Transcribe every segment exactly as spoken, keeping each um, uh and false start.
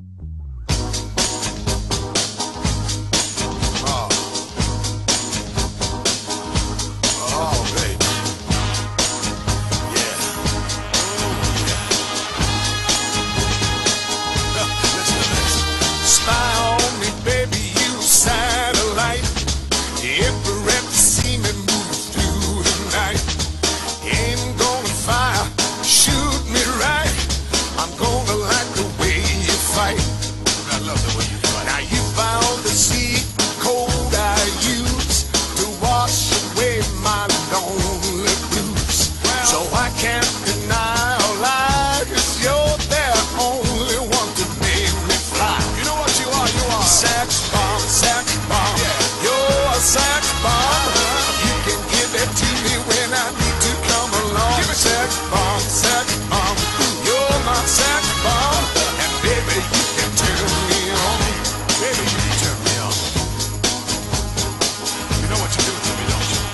Oh. Oh, baby. Yeah. Oh, yeah. Listen to this. Spy on me, baby, you satellite. Every rep see me move through the night. Aim gonna fire, shoot me right. I'm gonna like the way you fight. I love the way you fight. Now you found the sea cold I use to wash away my lonely blues. Well, so I can't deny or lie, 'cause you're the only one to make me fly. You know what you are? You are sex bomb, sex bomb. Yeah. You're a sex bomb. You can give it to me when I need to come along. Give me sex bomb, sex bomb. You're my sex bomb, and baby you can turn me on. Baby you can turn me on. You know what you do to me, don't you?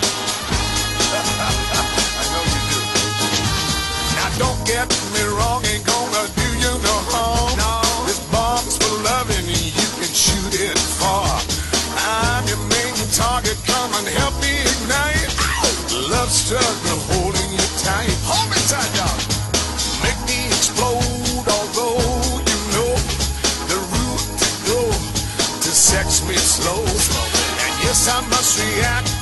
I know you do. Now don't get me wrong, ain't gonna do you no harm. No. This bomb's for loving, you can shoot it far. I'm your main target, come and help me ignite. Love struggle holding you tight. Hold me tight, dog. Make me explode, although you know the route to go to sex me slow. And yes, I must react